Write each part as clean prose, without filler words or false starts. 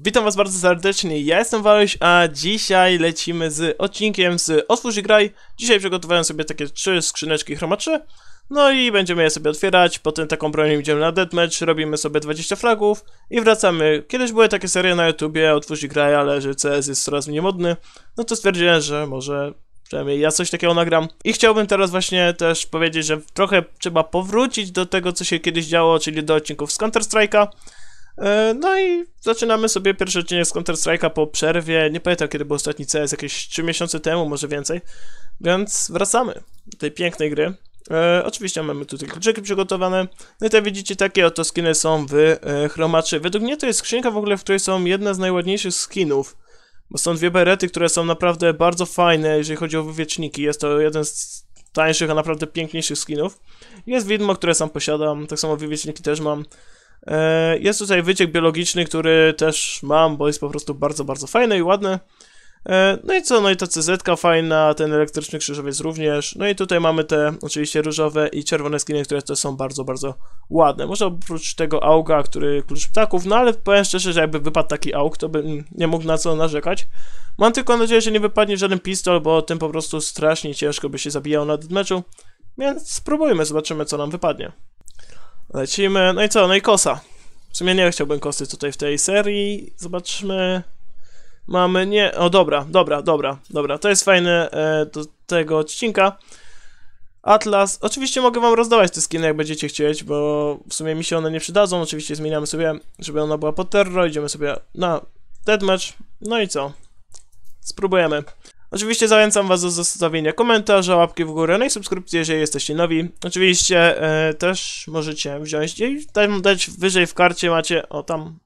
Witam was bardzo serdecznie, ja jestem Waluś, a dzisiaj lecimy z odcinkiem z Otwórz i Graj. Dzisiaj przygotowałem sobie takie 3 skrzyneczki Chroma 3. No i będziemy je sobie otwierać, potem taką bronią idziemy na deathmatch, robimy sobie 20 fragów i wracamy. Kiedyś były takie serie na YouTubie, Otwórz i Graj, ale że CS jest coraz mniej modny, no to stwierdziłem, że może przynajmniej ja coś takiego nagram. I chciałbym teraz właśnie też powiedzieć, że trochę trzeba powrócić do tego, co się kiedyś działo, czyli do odcinków z Counter-Strike'a. No i zaczynamy sobie pierwszy odcinek z Counter-Strike'a po przerwie. Nie pamiętam, kiedy był ostatni CS, jakieś 3 miesiące temu, może więcej. Więc wracamy do tej pięknej gry. Oczywiście mamy tutaj kluczyki przygotowane. No i tutaj widzicie, takie oto skiny są w Chroma 3. Według mnie to jest skrzynka w ogóle, w której są jedne z najładniejszych skinów. Bo są dwie berety, które są naprawdę bardzo fajne, jeżeli chodzi o wywieczniki. Jest to jeden z tańszych, a naprawdę piękniejszych skinów. Jest widmo, które sam posiadam, tak samo wywieczniki też mam. Jest tutaj wyciek biologiczny, który też mam, bo jest po prostu bardzo, bardzo fajny i ładny. No i co? No i ta CZ-ka fajna, ten elektryczny krzyżowiec również. No i tutaj mamy te oczywiście różowe i czerwone skiny, które też są bardzo, bardzo ładne. Może oprócz tego auga, który klucz ptaków, no ale powiem szczerze, że jakby wypadł taki aug, to bym nie mógł na co narzekać. Mam tylko nadzieję, że nie wypadnie żaden pistol, bo tym po prostu strasznie ciężko by się zabijał na deathmatchu. Więc spróbujmy, zobaczymy, co nam wypadnie. Lecimy, no i co, no i kosa. W sumie nie chciałbym kosy tutaj w tej serii. Zobaczmy. Mamy, nie, o dobra, to jest fajne do tego odcinka. Atlas, oczywiście mogę wam rozdawać te skiny, jak będziecie chcieć, bo w sumie mi się one nie przydadzą. Oczywiście zmieniamy sobie, żeby ona była pod terror, idziemy sobie na deathmatch. No i co? Spróbujemy. Oczywiście zachęcam was do zostawienia komentarza, łapki w górę, no i subskrypcji, jeżeli jesteście nowi. Oczywiście też możecie wziąć i dać wyżej w karcie macie, o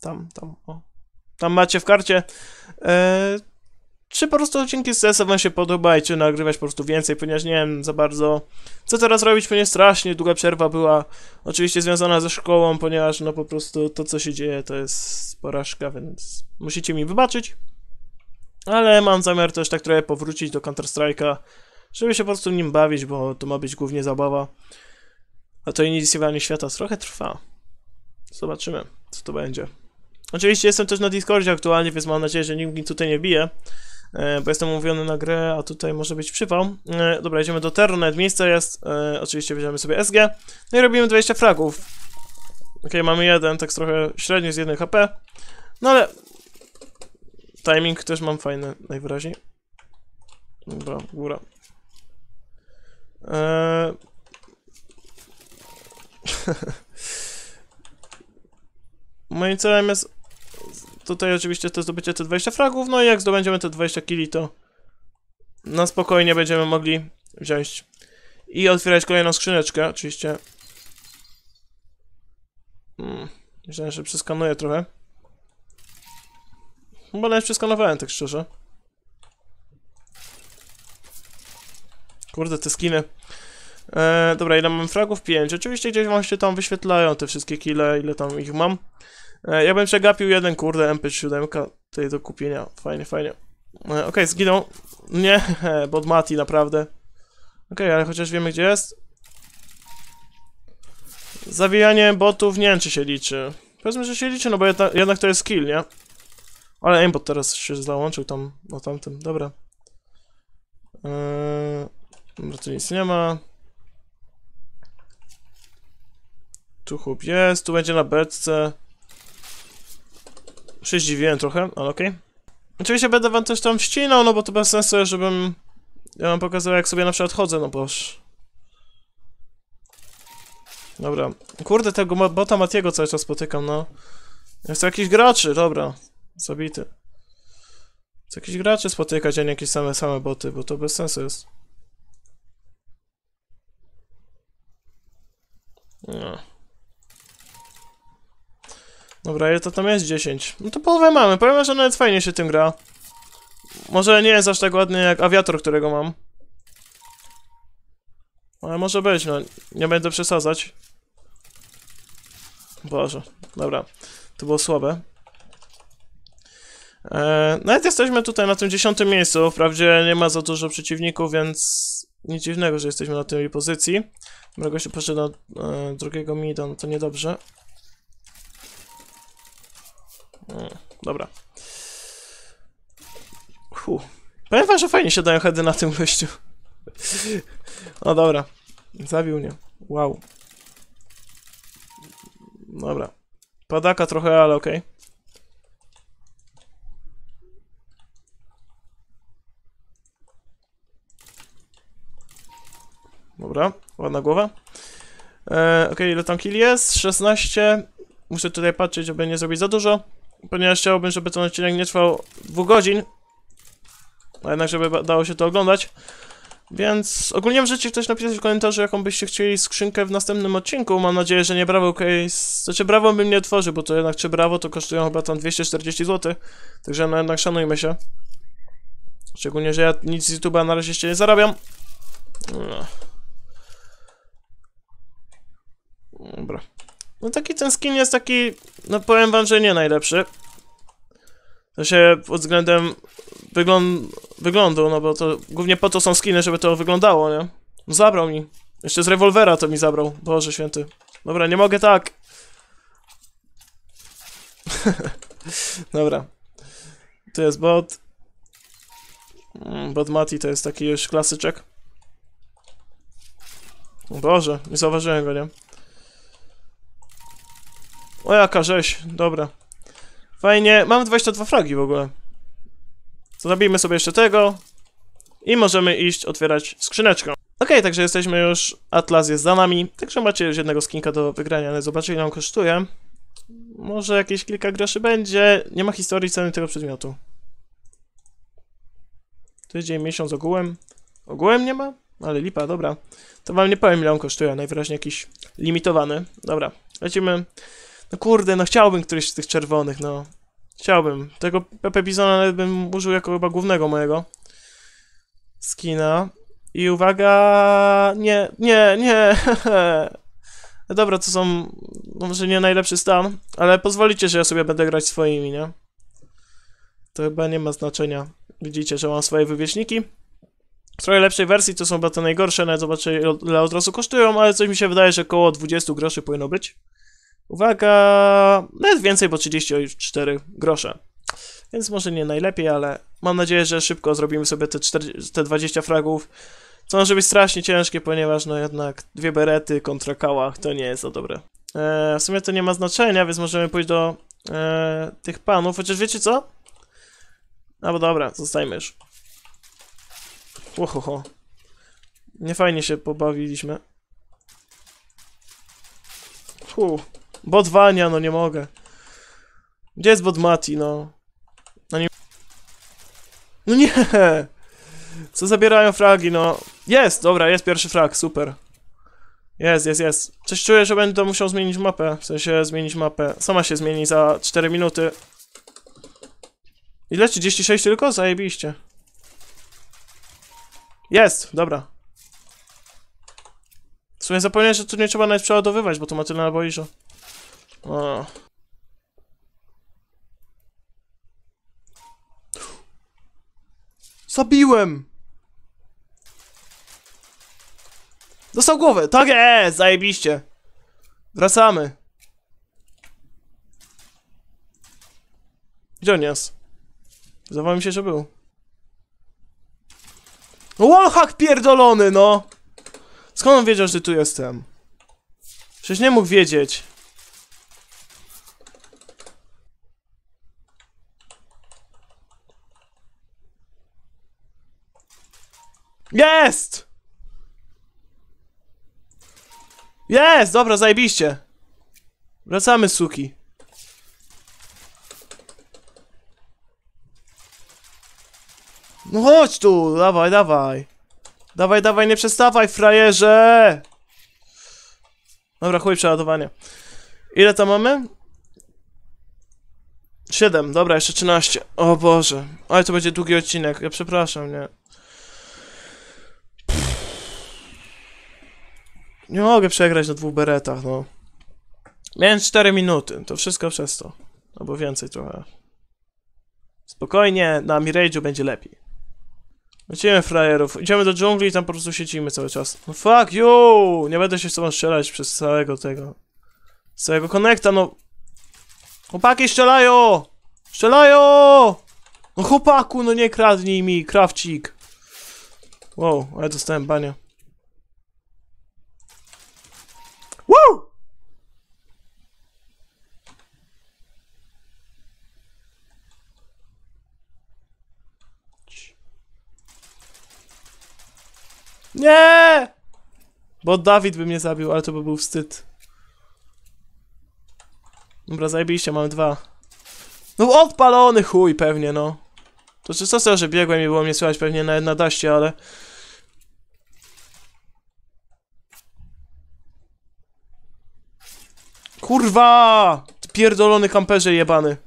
tam macie w karcie, czy po prostu odcinki z CS-a wam się podoba i czy nagrywać po prostu więcej, ponieważ nie wiem za bardzo co teraz robić, ponieważ strasznie długa przerwa była oczywiście związana ze szkołą, ponieważ no po prostu to, co się dzieje, to jest porażka, więc musicie mi wybaczyć. Ale mam zamiar też tak trochę powrócić do Counter-Strike'a, żeby się po prostu nim bawić, bo to ma być głównie zabawa. A to inicjowanie świata trochę trwa. Zobaczymy, co to będzie. Oczywiście jestem też na Discordzie aktualnie, więc mam nadzieję, że nikt mi tutaj nie bije, bo jestem umówiony na grę, a tutaj może być przypał. Dobra, idziemy do Terronet, miejsce jest, oczywiście weźmiemy sobie SG, no i robimy 20 fragów. Okej, mamy jeden, tak trochę średnio z 1 HP, no ale timing też mam fajny, najwyraźniej. Dobra, góra. Moim celem jest tutaj oczywiście to zdobycie te 20 fragów, no i jak zdobędziemy te 20 killi, to na spokojnie będziemy mogli wziąć i otwierać kolejną skrzyneczkę, oczywiście. Myślałem, że przeskanuję trochę. Chyba nawet przeskanowałem, tak szczerze. Kurde, te skiny. Dobra, ile mam fragów? 5. Oczywiście gdzieś wam się tam wyświetlają te wszystkie kile, ile tam ich mam. Ja bym przegapił jeden, kurde, MP7 tutaj do kupienia. Fajnie, fajnie. Okej, zginął. Nie, bot Mati, naprawdę. Okej, ale chociaż wiemy, gdzie jest. Zawijanie botów, nie wiem, czy się liczy. Powiedzmy, że się liczy, no bo jednak to jest kill, nie? Ale aimbot teraz się załączył tam, o tamtym, dobra. Dobra, tu nic nie ma. Tu chłop jest, tu będzie na beczce. Się zdziwiłem trochę, ale okej. Oczywiście będę wam też tam ścinał, no bo to bez sensu, żebym ja wam pokazał, jak sobie na przykład chodzę, no boż. Dobra. Kurde, tego bota Matiego cały czas spotykam, no. Jest to jakiś graczy, dobra. Zabity. Chcę jakichś graczy spotykać, a nie jakieś same boty, bo to bez sensu jest. No. Dobra, ile to tam jest? 10. No to połowę mamy. Powiem, że nawet fajnie się tym gra. Może nie jest aż tak ładny jak awiator, którego mam. Ale może być, no. Nie będę przesadzać. Boże. Dobra. To było słabe. Nawet jesteśmy tutaj na tym 10. miejscu. Wprawdzie nie ma za dużo przeciwników, więc nic dziwnego, że jesteśmy na tej pozycji. Dobra, się poszedł do drugiego mida, no to niedobrze. dobra. Powiem wam, że fajnie się dają heady na tym gościu. No dobra. Zabił mnie. Wow. Dobra. Padaka trochę, ale okej. Dobra, ładna głowa. Okej, ile tam kill jest? 16. Muszę tutaj patrzeć, żeby nie zrobić za dużo, ponieważ chciałbym, żeby ten odcinek nie trwał 2 godzin. A jednak, żeby dało się to oglądać. Więc ogólnie możecie też napisać w komentarzu, jaką byście chcieli skrzynkę w następnym odcinku. Mam nadzieję, że nie Brawo Case. Znaczy Brawo bym nie otworzył, bo to jednak 3 Brawo to kosztują chyba tam 240 zł. Także no jednak szanujmy się. Szczególnie, że ja nic z YouTube'a na razie jeszcze nie zarabiam. Dobra. No taki ten skin jest taki, no powiem wam, że nie najlepszy. To się pod względem wyglądu, no bo to głównie po to są skiny, żeby to wyglądało, nie? No zabrał mi. Jeszcze z rewolwera to mi zabrał. Boże święty. Dobra, nie mogę tak. Dobra. Tu jest bot. Bot Mati to jest taki już klasyczek. O Boże, nie zauważyłem go, nie? O jaka rzeź, dobra. Fajnie, mamy 22 fragi w ogóle. To zabijmy sobie jeszcze tego. I możemy iść otwierać skrzyneczkę. Okej, także jesteśmy już, Atlas jest za nami. Także macie już jednego skinka do wygrania, ale zobaczcie ile on kosztuje. Może jakieś kilka groszy będzie. Nie ma historii ceny tego przedmiotu. Tydzień, miesiąc ogółem. Ogółem nie ma? Ale lipa, dobra. To wam nie powiem ile on kosztuje, najwyraźniej jakiś limitowany. Dobra, lecimy. No kurde, no chciałbym któryś z tych czerwonych, no. Chciałbym. Tego Pepe Bizona nawet bym użył jako chyba głównego mojego skina. I uwaga... Nie. No dobra, to są... może nie najlepszy stan, ale pozwolicie, że ja sobie będę grać swoimi, nie? To chyba nie ma znaczenia. Widzicie, że mam swoje wywieczniki. W trochę lepszej wersji to są chyba te najgorsze, nawet zobaczę ile od razu kosztują, ale coś mi się wydaje, że około 20 groszy powinno być. Uwaga, nawet więcej, bo 34 grosze. Więc może nie najlepiej, ale mam nadzieję, że szybko zrobimy sobie te 20 fragów. Co może być strasznie ciężkie, ponieważ no jednak 2 berety kontra kałach to nie jest za dobre. W sumie to nie ma znaczenia, więc możemy pójść do tych panów, chociaż wiecie co? No bo dobra, zostajmy już. Ohoho. Niefajnie się pobawiliśmy. Bot Wania, no nie mogę. Gdzie jest bot Mati, no? No nie... No nie! Co zabierają fragi, no? Jest! Dobra, jest pierwszy frag, super. Jest. Coś czuję, że będę musiał zmienić mapę. W sensie zmienić mapę. Sama się zmieni za 4 minuty. Ile? 36 tylko? Zajebiście. Jest! Dobra. W sumie zapomniałem, że tu nie trzeba nawet przeładowywać, bo to ma tyle naboi, że... O. Zabiłem! Dostał głowę! Tak jest! Zajebiście! Wracamy. Gdzie on jest? Zdawało mi się, że był. Wallhack pierdolony, no! Skąd on wiedział, że tu jestem? Przecież nie mógł wiedzieć. Jest! Jest! Dobra, zajebiście. Wracamy, suki. No chodź tu, dawaj. Dawaj, nie przestawaj, frajerze! Dobra, chuj, przeładowanie. Ile tam mamy? 7, dobra, jeszcze 13. O Boże, ale to będzie długi odcinek, ja przepraszam, nie? Nie mogę przegrać na 2 beretach, no. Miałem 4 minuty, to wszystko przez to. Albo więcej trochę. Spokojnie, na Mirage'u będzie lepiej. Lecimy frajerów, idziemy do dżungli i tam po prostu siedzimy cały czas. No fuck you! Nie będę się z tobą strzelać przez całego tego... całego konekta, no... Chłopaki strzelają! Strzelają! No chłopaku, no nie kradnij mi, krawcik. Wow, ale dostałem bania. Woo! Nie! Bo Dawid by mnie zabił, ale to by był wstyd. Dobra, zajebiście, mamy 2. No odpalony chuj pewnie, no. To czy co, że biegłem i było mnie słychać pewnie na daście, ale... Kurwa! Ty pierdolony kamperze jebany.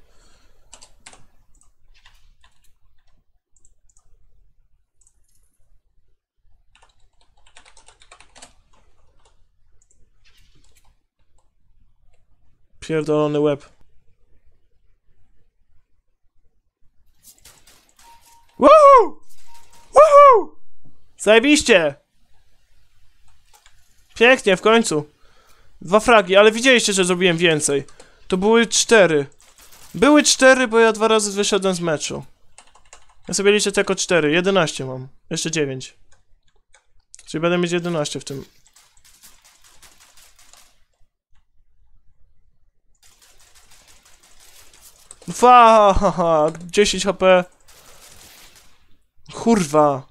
Pierdolony łeb. Woohoo! Woohoo! Zajebiście! Pięknie, w końcu. 2 fragi, ale widzieliście, że zrobiłem więcej. To były 4. Były 4, bo ja 2 razy wyszedłem z meczu. Ja sobie liczę tylko 4. 11 mam. Jeszcze 9. Czyli będę mieć 11 w tym. Haha, 10 HP. Kurwa.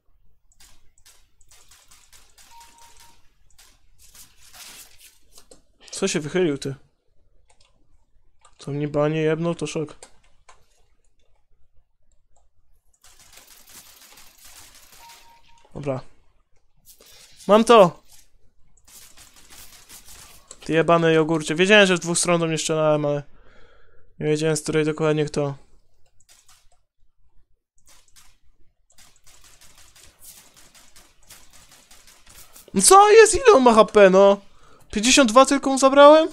Co się wychylił, ty? Co mnie banie jebnął, to szok. Dobra. Mam to! Ty jebany jogurcie. Wiedziałem, że w 2 stron do mnie strzelałem, ale... Nie wiedziałem, z której dokładnie kto. No co jest? Ile on ma HP, no? 52 tylko mu zabrałem?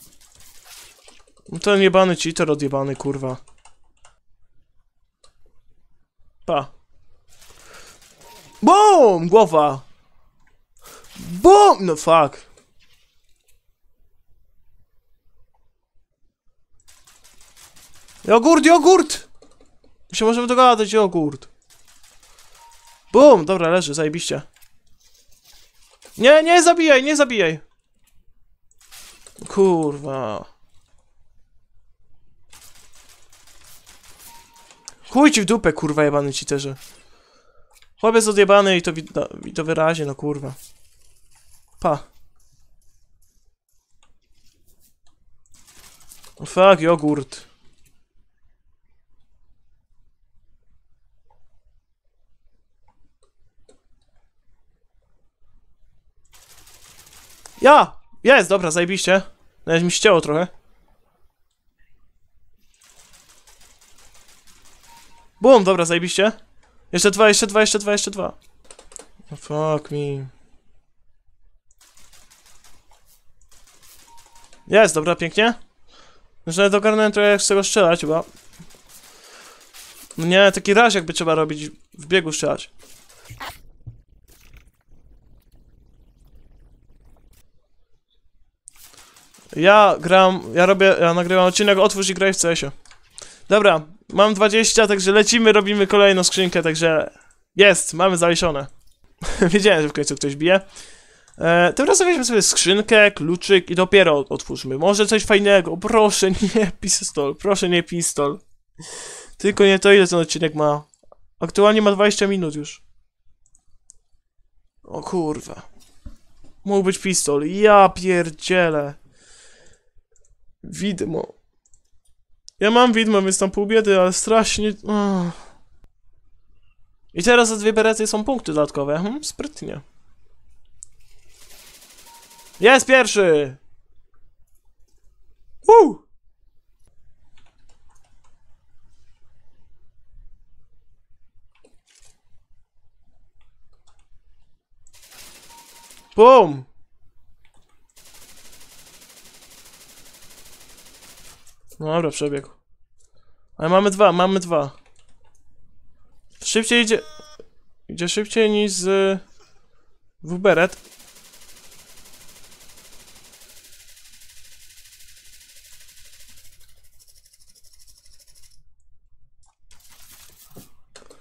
No ten jebany cheater odjebany, kurwa. Pa. BOOM! Głowa! BOOM! No fuck. Jogurt, jogurt! My się możemy dogadać, jogurt. BOOM! Dobra, leży, zajebiście. Nie, nie zabijaj, nie zabijaj! Kurwa. Chuj ci w dupę, kurwa, jebany cheaterze. Chłopiec odjebany i to wyraźnie, no kurwa. Pa. Fuck, jogurt. Ja! Jest, dobra, zajebiście. Nawet mi ścięło trochę. Bum, dobra, zajebiście. Jeszcze 2, jeszcze 2, jeszcze 2, jeszcze 2. Oh, fuck me. Jest, dobra, pięknie. Że nawet ogarnąłem trochę jak z tego strzelać, bo... No nie, taki raz jakby trzeba robić, w biegu strzelać. Ja nagrywam odcinek Otwórz i graj w CS-ie. Dobra, mam 20, także lecimy, robimy kolejną skrzynkę, także... Jest, mamy zaliczone. Wiedziałem, że w końcu ktoś bije. Teraz weźmy sobie skrzynkę, kluczyk i dopiero otwórzmy. Może coś fajnego, proszę nie pistol, proszę nie pistol. Tylko nie to, ile ten odcinek ma. Aktualnie ma 20 minut już. O kurwa. Mógł być pistol, ja pierdzielę. Widmo. Ja mam widmo, więc tam pół biedy, ale strasznie... I teraz za 2 berety są punkty dodatkowe. Sprytnie. Jest pierwszy! Bum! No dobra, przebiegł. Ale mamy 2, mamy 2. Szybciej idzie... Idzie szybciej niż z... W-beret.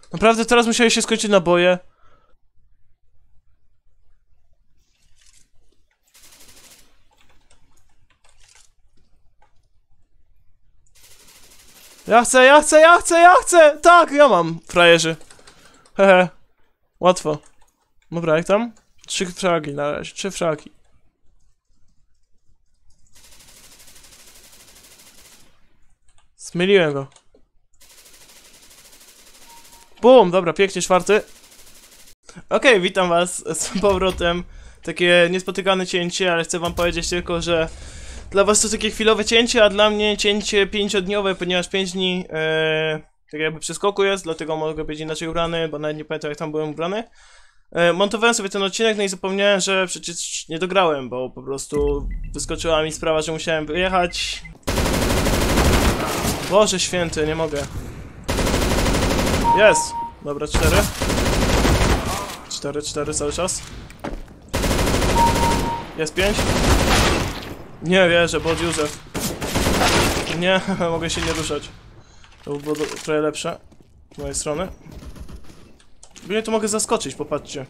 Naprawdę teraz musiałeś się skończyć naboje? Ja chcę! Tak, ja mam, frajerzy. Hehe. Łatwo. Dobra, jak tam? 3 fragi na razie, 3 fragi. Zmyliłem go. Bum, dobra, pięknie, 4. Okej, witam was z powrotem. Takie niespotykane cięcie, ale chcę wam powiedzieć tylko, że dla was to takie chwilowe cięcie, a dla mnie cięcie 5-dniowe, ponieważ 5 dni tak jakby przeskoku jest, dlatego mogę być inaczej ubrany, bo nawet nie pamiętam jak tam byłem ubrany. Montowałem sobie ten odcinek, no i zapomniałem, że przecież nie dograłem, bo po prostu wyskoczyła mi sprawa, że musiałem wyjechać. Boże święty, nie mogę. Jest! Dobra, 4. 4 cały czas. Jest 5. Nie wierzę, bo Józef. Nie, mogę się nie ruszać. To by było trochę lepsze z mojej strony. Mnie to mogę zaskoczyć, popatrzcie.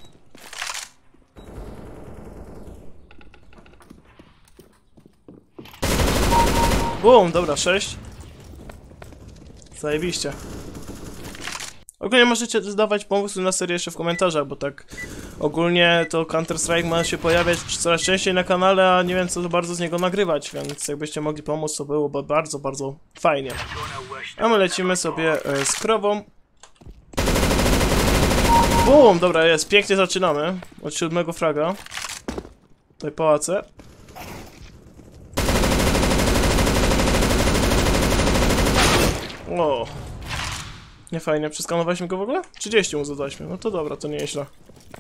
Bum, dobra, 6. Zajebiście. Ogólnie możecie zdawać pomysły na serię jeszcze w komentarzach, bo tak ogólnie to Counter-Strike ma się pojawiać coraz częściej na kanale, a nie wiem co za bardzo z niego nagrywać, więc jakbyście mogli pomóc, to byłoby bardzo, bardzo fajnie. A my lecimy sobie z krową. Bum, dobra, jest, pięknie zaczynamy. Od 7 fraga. Tutaj pałace. O. Nie fajnie, przeskanowaliśmy go w ogóle? 30 mu zadaliśmy, no to dobra, to nie jest źle.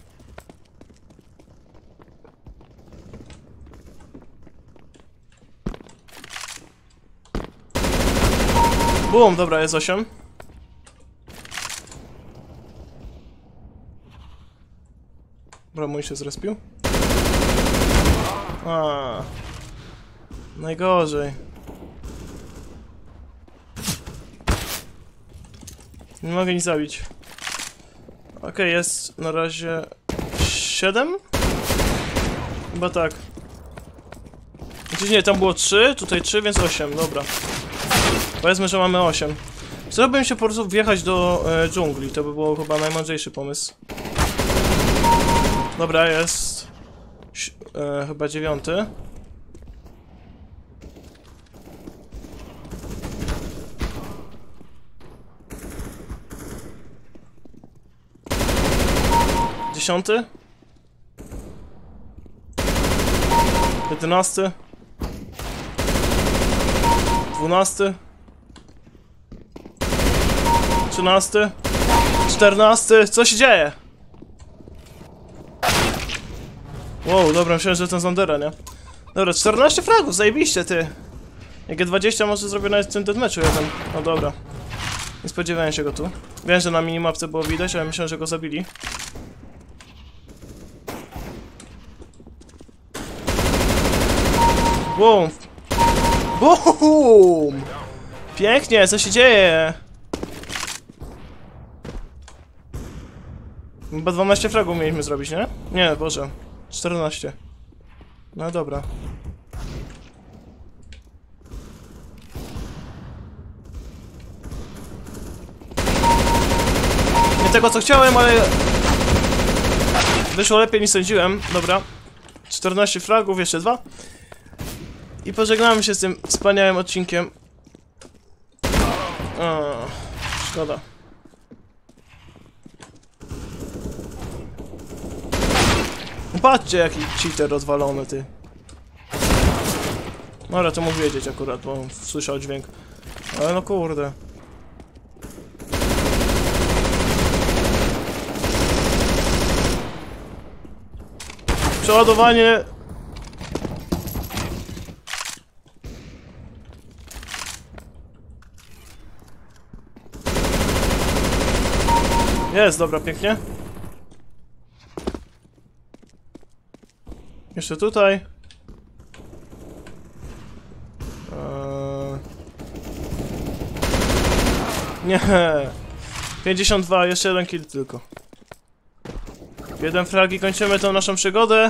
Bum, dobra, jest 8. Dobra, mój się zrespił. A, najgorzej. Nie mogę nic zabić. Okej, jest na razie 7? Chyba tak. Znaczy nie, tam było 3, tutaj 3, więc 8, dobra. Powiedzmy, że mamy 8. Zrobiłbym się po prostu wjechać do dżungli, to by było chyba najmądrzejszy pomysł. Dobra, jest chyba 9. Dziesiąty? 11? 12? 13? 14? Co się dzieje? Wow, dobra, myślałem, że ten Zandera, nie? Dobra, 14 fragów, zajebiście, ty. Jak 20 może zrobię nawet w tym deathmatchu jeden. No dobra. Nie spodziewałem się go tu. Wiem, że na minimapce było widać, ale myślałem, że go zabili. Boom! Boom! Pięknie, co się dzieje? Chyba 12 fragów mieliśmy zrobić, nie? Nie, Boże. 14. No dobra. Nie tego co chciałem, ale wyszło lepiej niż sądziłem. Dobra. 14 fragów, jeszcze 2. I pożegnamy się z tym wspaniałym odcinkiem. O, szkoda. Patrzcie jaki cheater rozwalony, ty. Dobra, to mógł wiedzieć akurat, bo słyszał dźwięk. Ale no kurde. Przeładowanie. Jest, dobra, pięknie. Jeszcze tutaj. Nie. 52, jeszcze jeden kill tylko. Jeden frag i kończymy tą naszą przygodę.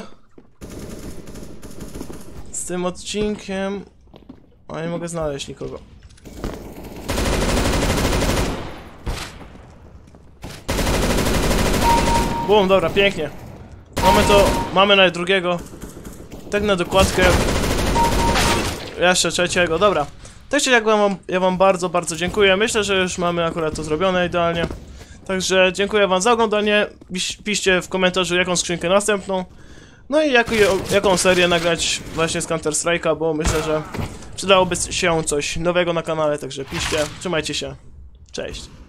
Z tym odcinkiem... O, nie mogę znaleźć nikogo. Bum, dobra, pięknie. Mamy to, mamy nawet drugiego. Tak na dokładkę. Jeszcze trzeciego, dobra. Także ja wam bardzo, bardzo dziękuję. Myślę, że już mamy akurat to zrobione idealnie. Także dziękuję wam za oglądanie. Piszcie w komentarzu, jaką skrzynkę następną. No i jaką serię nagrać właśnie z Counter Strike'a, bo myślę, że przydałoby się coś nowego na kanale. Także piszcie, trzymajcie się. Cześć.